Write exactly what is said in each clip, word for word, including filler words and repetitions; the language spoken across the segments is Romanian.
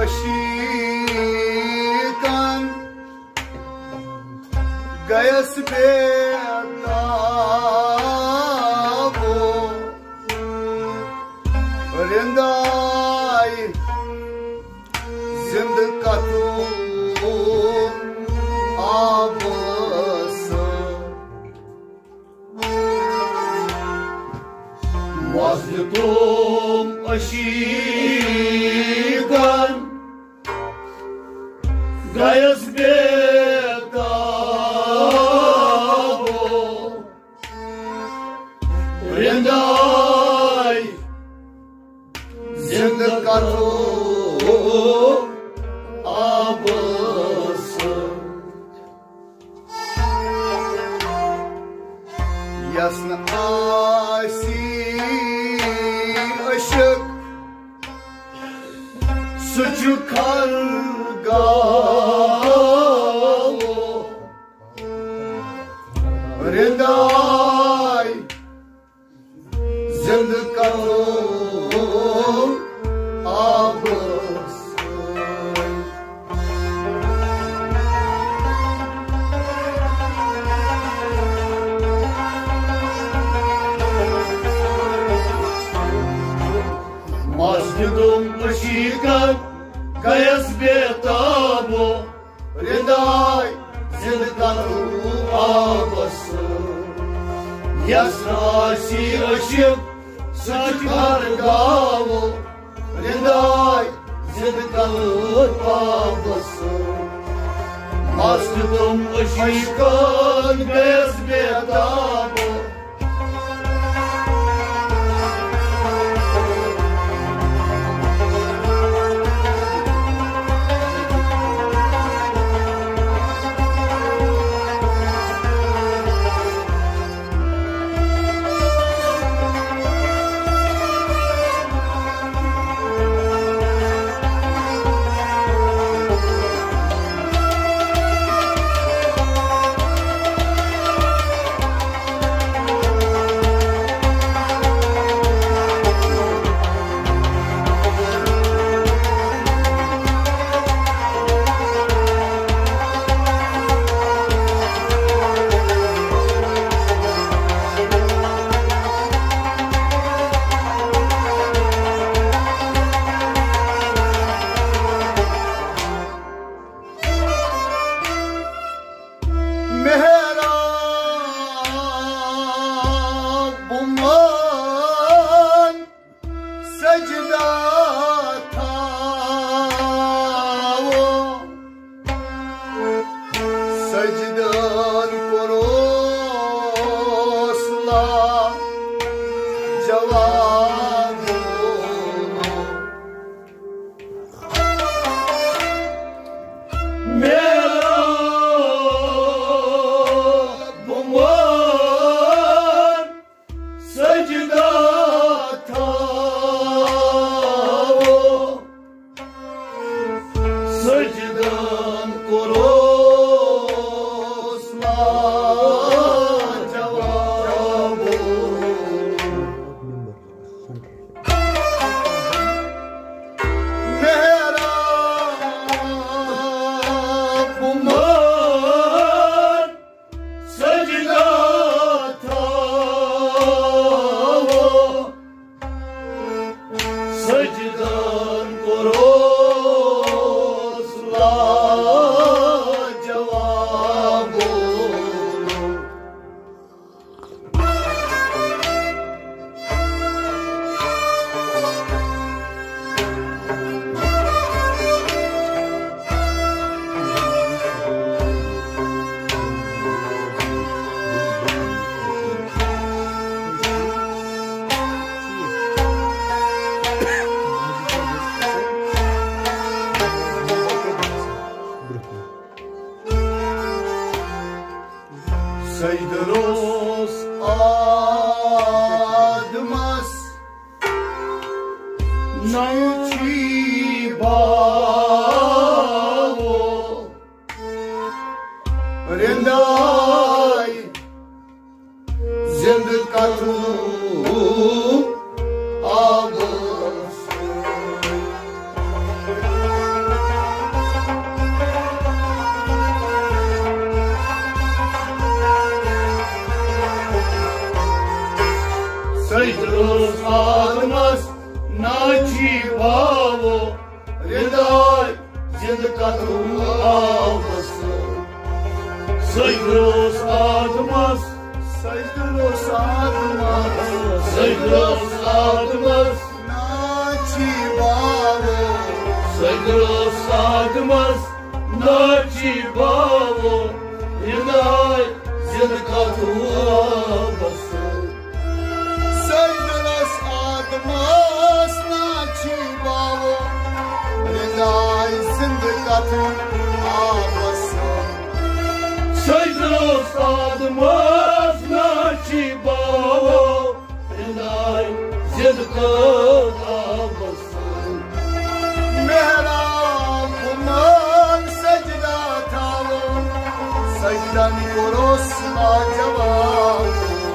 अशीकन गयस बेताबो रिंदाई जिंद कतू आबस मज़लूम अशीकन गयस बेताबो रिंदाई जिंद कतू आबस यस्न आसी अशक सुच खलगावो रिंदाई जिंद करो आबस मज़लूम अशीकन गयस बेताबो रिंदाई जिंद करो आबस यस्न आसी अशक सुच खलगावो रिंदाई जिंद करो आबस मज़लूम अशीकन गयस बेताबो सजदान कोरोसला जवान मेरा बुमान सजदा था सजदान करो सजदान करो जवाबो Seydros admas Nauchi bavo Rindai Zind katu abas आदमस नाची भावो हृदय जिंद कतरू आवस सजरोस आदमस सजरोस आदमस सजरोस आदमस नाची भावो सजरोस आदमस नाची भावो हृदय जिंद कतरू आवस सजरोस आदमस नाची भावो हृदय जिंद कतरू आवस सजरोस आदमस नाची भावो हृदय जिंद कतरू आवस मेरा गुमान सजदा थावो सजदन कोरोस लाजवाब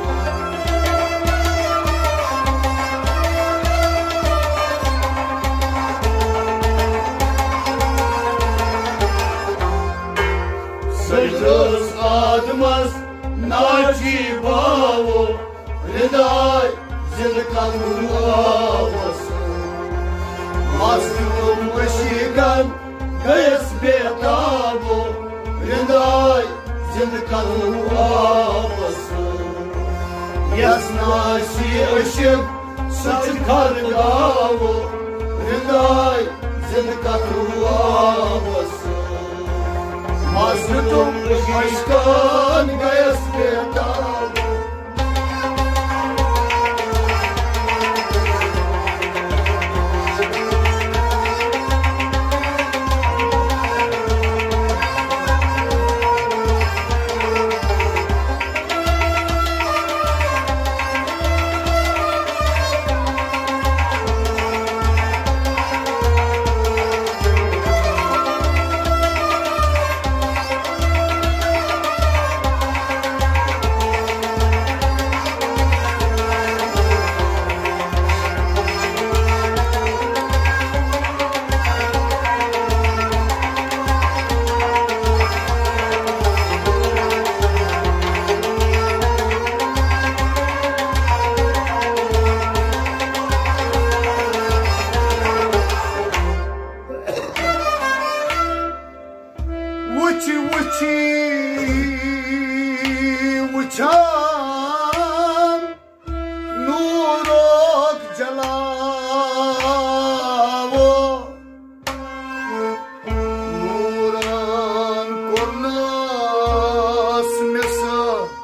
सजरोस आदमस नाची भावो हृदय जिंद कतरू आवस मस्तुम वशीगन गयस बेताबो हृदय जिंद कतरू आवस यसनाशी अशिक सच खरगावो हृदय जिंद कतरू आवस मस्तुम वशीगन गयस बेताबो Wuchi wuchi wucham nurok jalavo nuran kurnas misa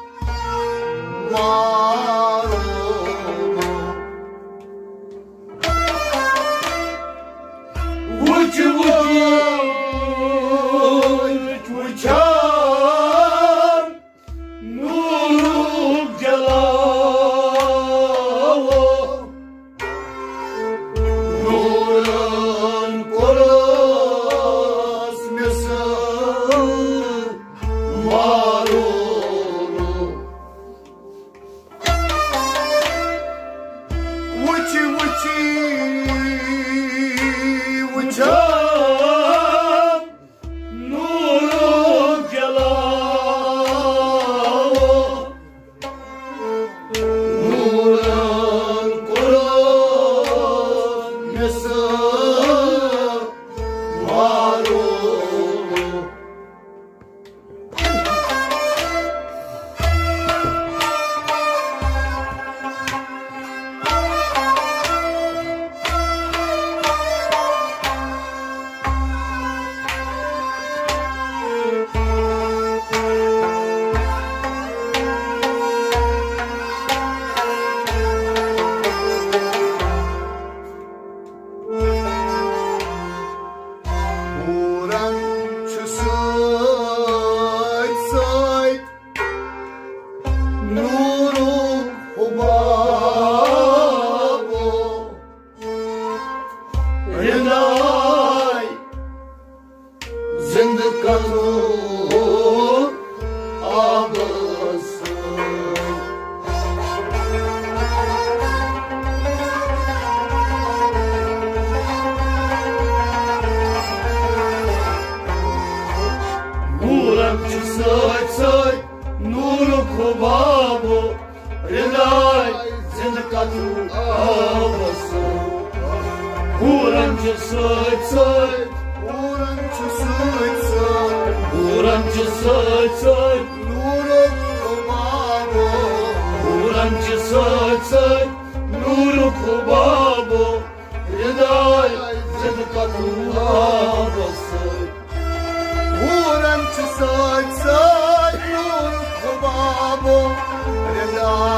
maro wuchi wuchi Wucham nuruk jalawo nuran koros misal maroro wuchi wuchi wucham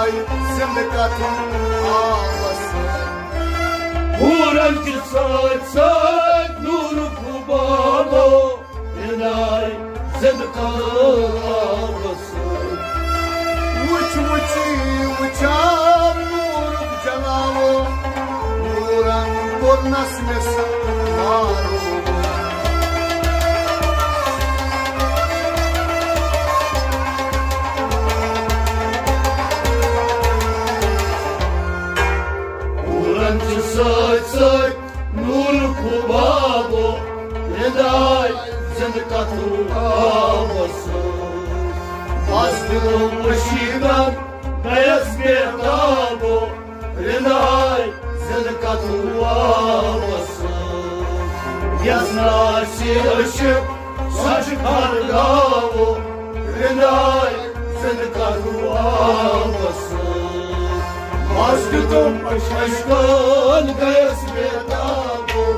Rindai zindakatun ağlasın Uğrancı saç saç nuru kubalo Rindai zindakatun ağlasın Uç uçi uçam nuruk canavo Nuran kornas mesin maru Saç saç nur kubabo Rindai zindakatun ağlasın Bastım başıdan beyaz getabo Rindai zindakatun ağlasın Yaznaşı ışık saçı kargavo Rindai zindakatun ağlasın Aşkım aşkın gayas betabo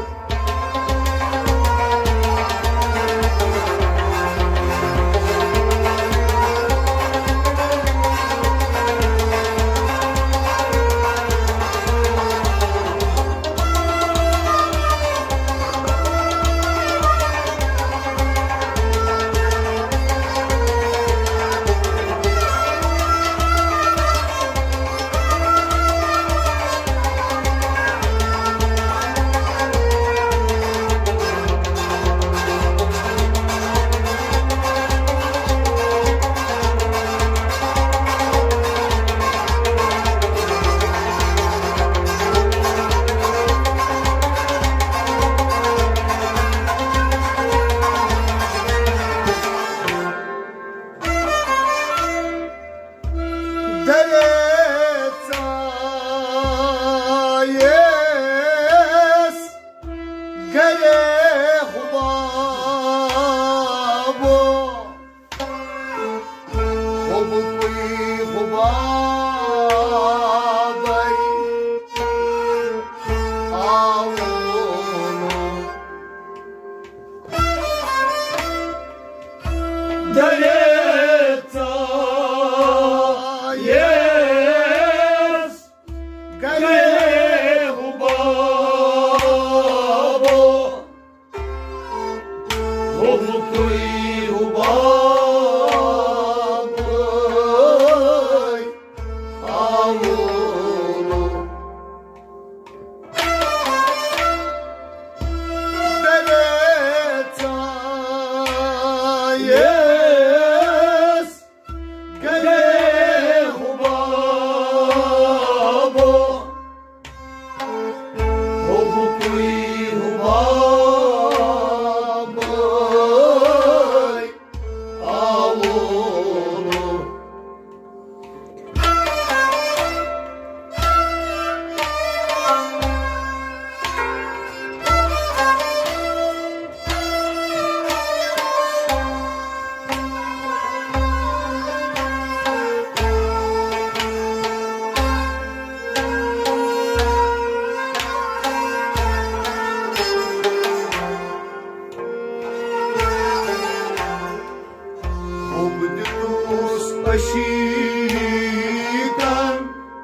aşikan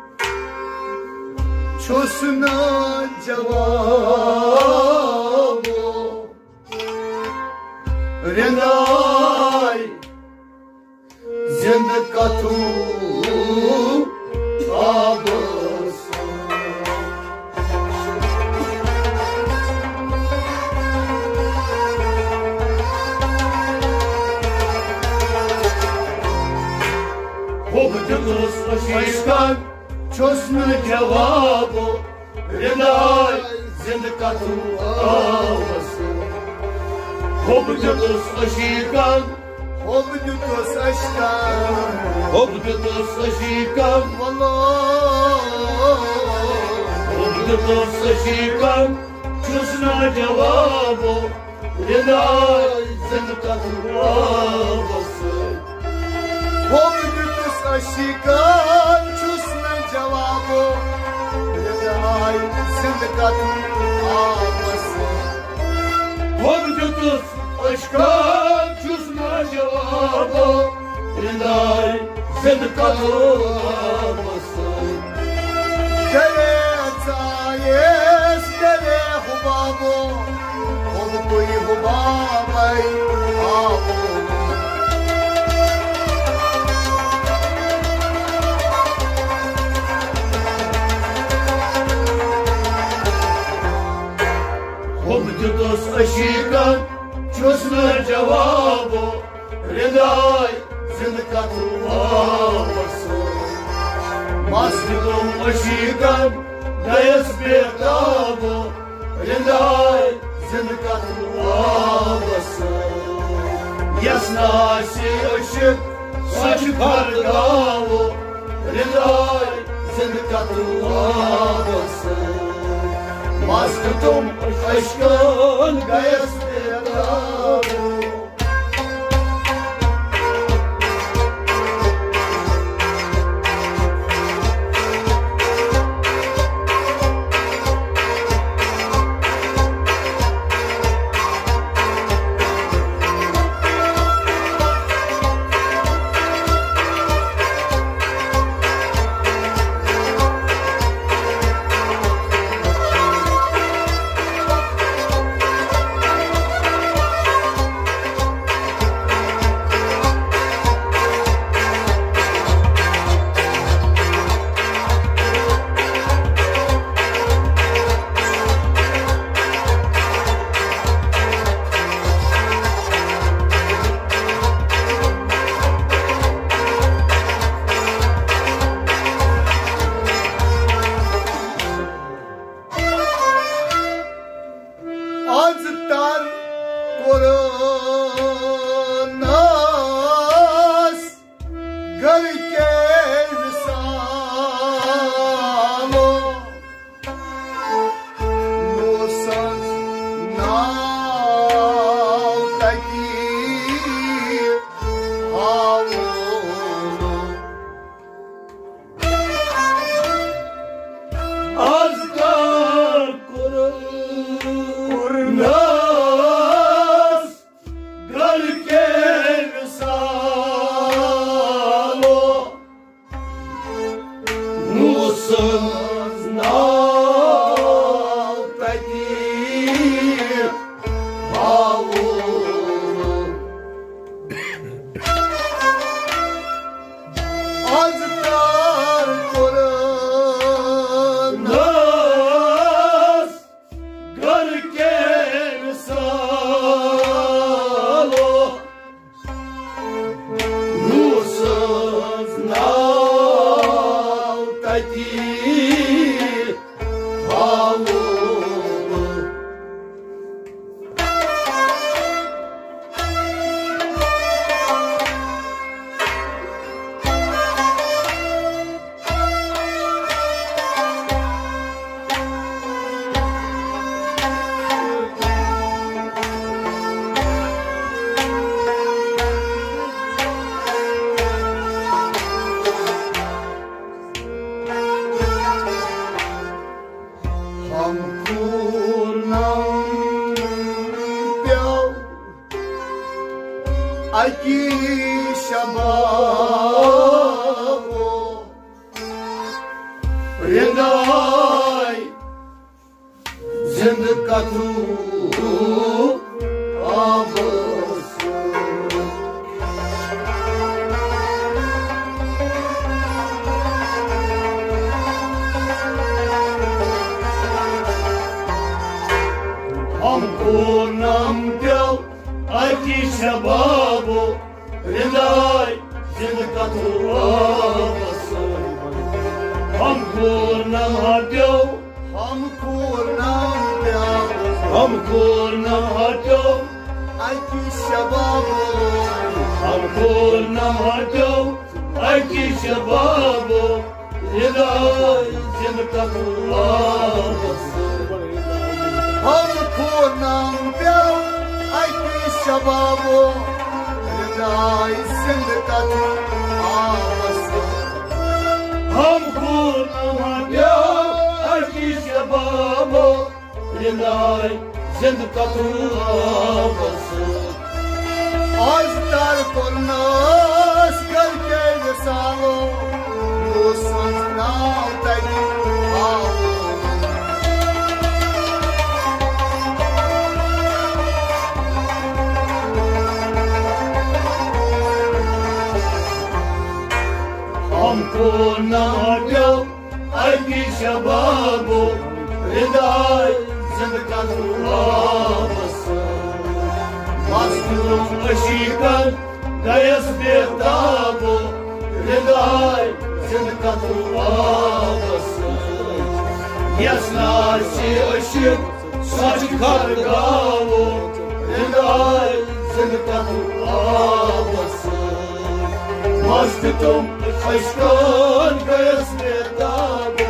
çosna cevabo Rindai zindakatun ağlasın Obdus aşkan çosna cevabo Rindai zindakatun ağlasın Obdus aşkan Obdus aşkan Obdus aşkan Vallahi Obdus aşkan çosna cevabo Rindai zindakatun ağlasın Obdus aşkan çosna cevabo Rindai zindakatun ağlasın Obdus aşkan çosna cevabo Rindai zindakatun ağlasın yes dere hubabo ob koi hubabai aavo Hob tutos ashikan chusna jawabo ridai zindkatu avaso Mastum ashikan dayas betabo ridai zindkatu avaso Yasna si ashik sach bardavo ridai zindkatu avaso Mastum aşkın gayes bedavo Aztar koronas घर के विसालो nosans now taki havo Azkar kurnas घर के विसालो nosans now taki havo aztar Nas घर के विसालो nosans now taki havo हम पूर्णम प्याव aki shababo Ridai zindkatu avaso हमको नाम दो आकी शबाबो ridai zindkatu avaso हमको नाम दो हमको नाम प्याव हमको नाम दो aki shababo हमको नाम दो आकी शबाबो ridai zindkatu avaso हमको नाम प्याव aki shababo ridai zindkatu avaso हमको नाम दो आकी शबाबो ridai zindkatu avaso aztar koronas घर के विसालो nosans now taki havo शबाबो रिदाय जिंदगी वापस मस्तूम अशीकन गयस बेताबो रिदाय जिंदगी वापस यसनार से अशिक सच कर गावो रिदाय जिंदगी वापस मस्त तुम अशकन गयस बेताबो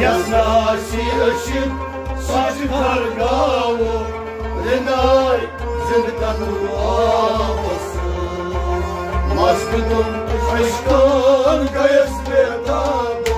Ясна сиошим сачи каргаво Рендай зендкату авасы Маскутум aşkın gayes bedabı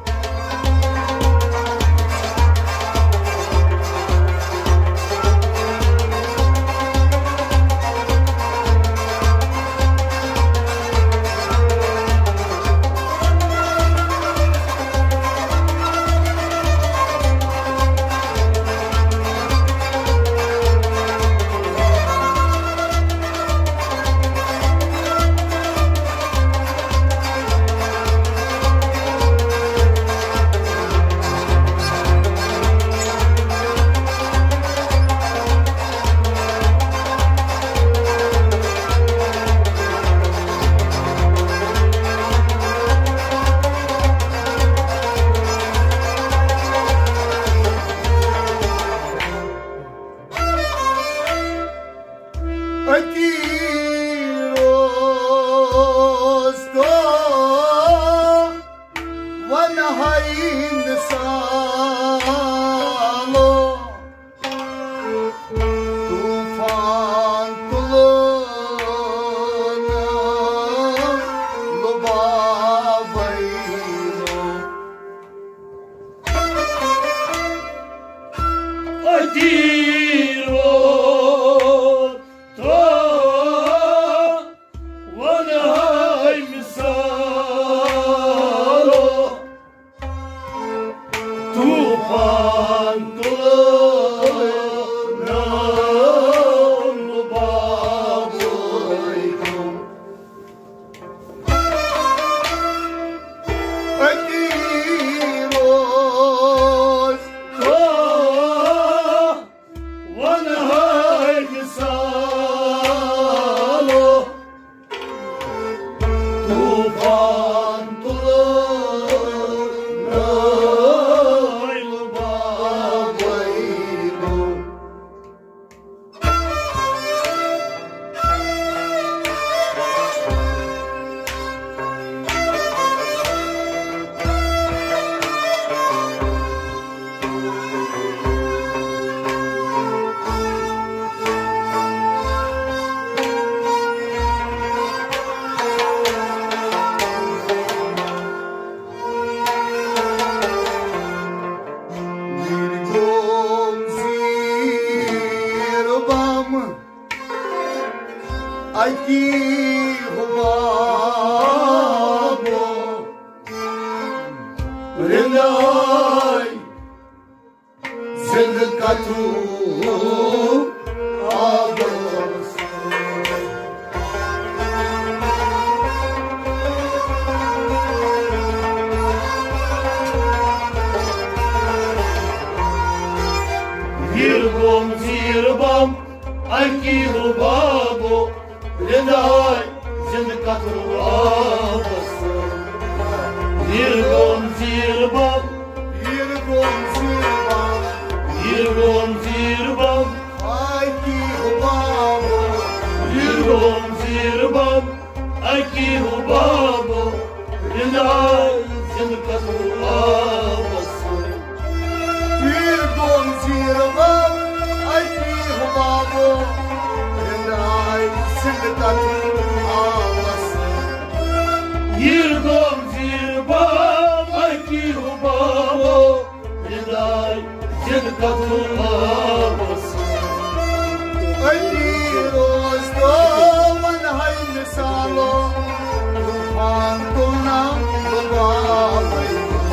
Zirbom, zirbom, anki rubabo, Renday, zendkatu avası. Zirbom, zirbom, Yirgom zirbam, zirbom, zirbom, anki rubabo, zirbom, zirbom, anki rubabo, Renday, zendkatu avası. Yirgom zirbam, anki rubabo, Renday zendkatu avası. Zirbom, zirbom, anki rubabo, Renday, zendkatu avası. Adiros do manhay misalo, tufan tuna lubabay.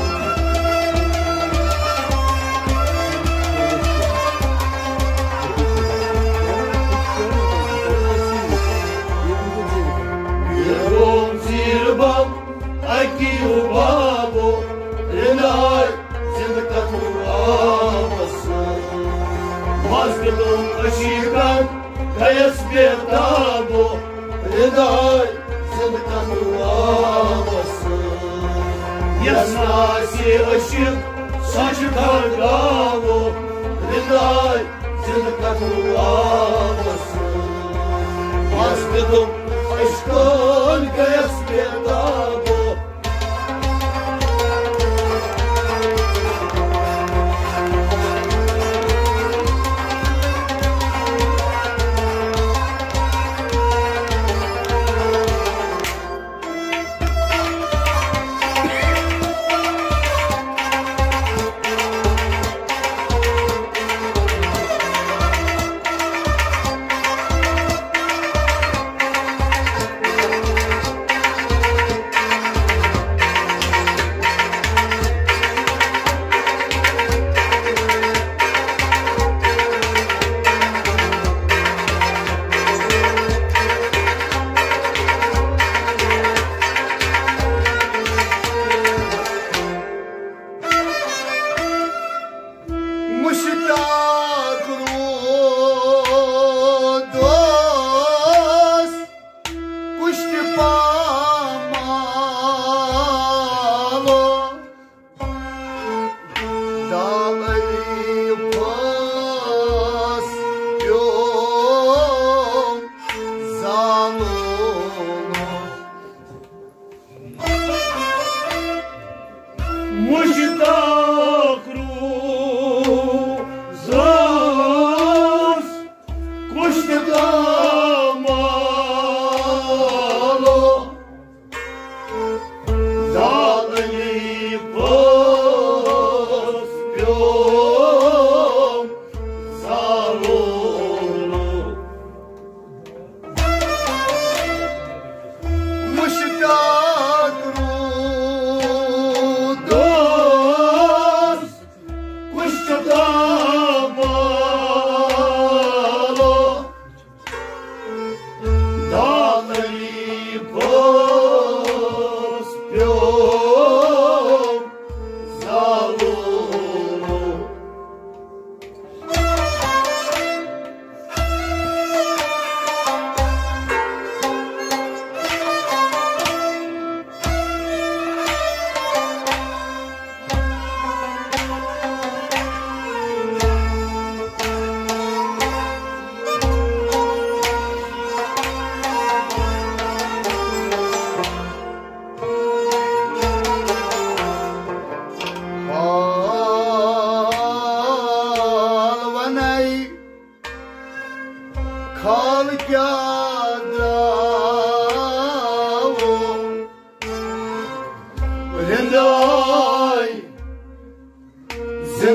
Zirbom, zirbom, anki rubabo, Renday, zendkatu avası. Mazgulum aşikan, kayas bedabo, Renday, zendkatu avası. Ясна сиошим сачи каргаво, Renday, zendkatu avası. Mazgulum aşkın kayas bedabo,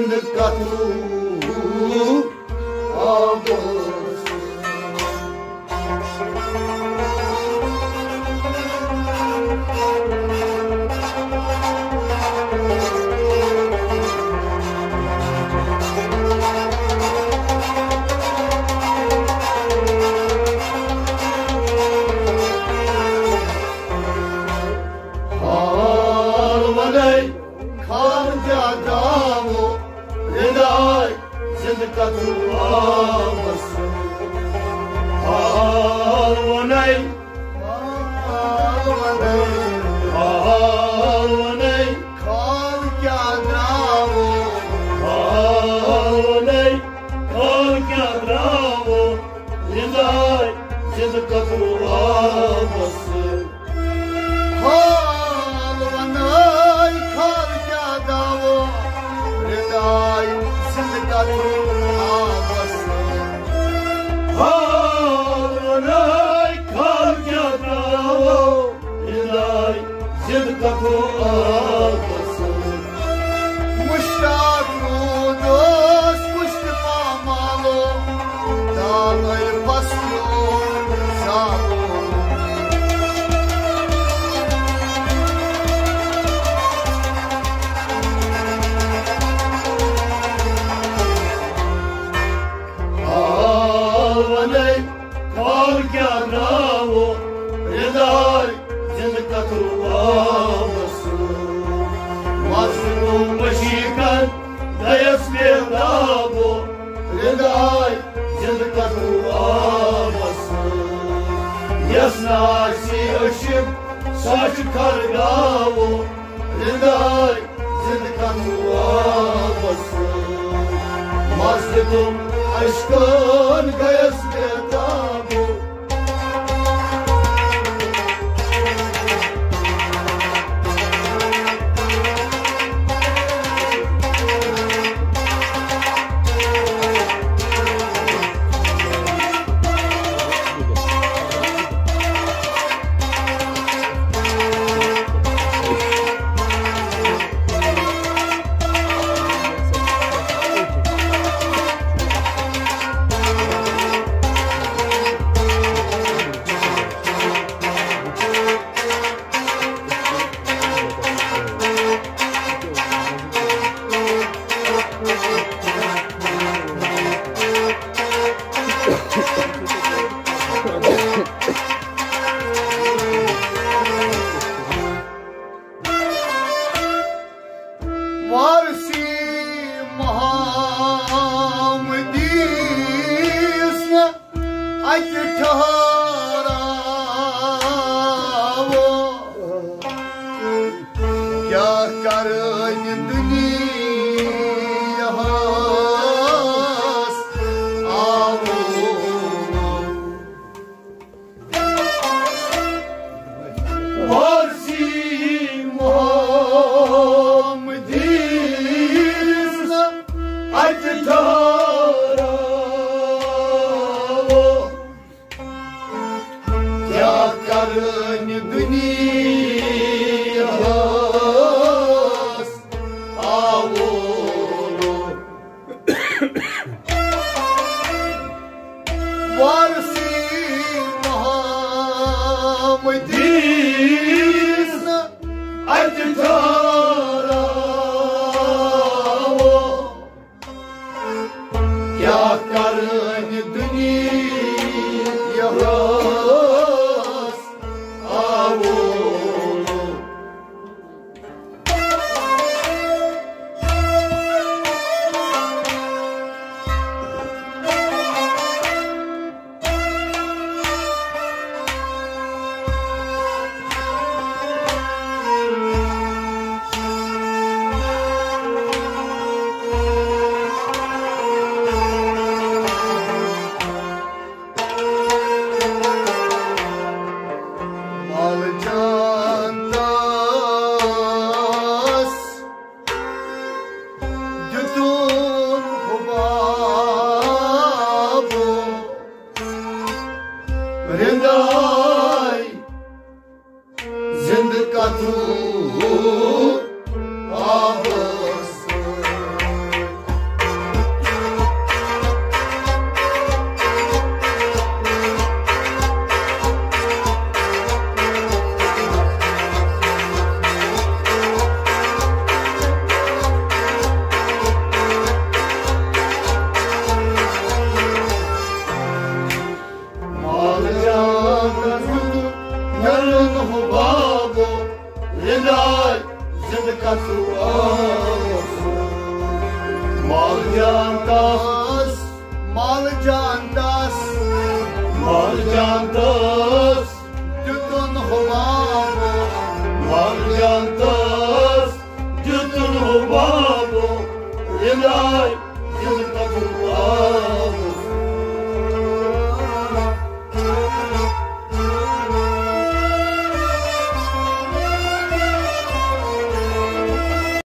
zindkatu abas zindkatu abas alwanay alwanay alwanay kal kya dravo alwanay kal kya dravo rinday zindkatu abas alwanay kal kya dravo rinday zindkatu abas alwanay kal kya dravo rinday zindkatu abas mushtaq dost mushtaqa malo dalay pasyo sabo alwanay kal kya dravo rinday zindkatu abas mazlum bashikan dayas bedabo rinday zindkatu abas yasna si ashib sach kargavo rinday zindkatu abas mazlum aşkın dayas bedabo Varsi Muhammadisna aitharavo kya karan duniya has aavo Varsi Muhammadisna aitharavo kya karan duniya has aavo Varsi Muhammadisna aitharavo kya karan duniya has aavo हुबाबो लिदाय जिंदका माल जानतास माल जानतास माल जानतास जुतन हुबाबो माल जानतास जुतन हुबाबो लिदाय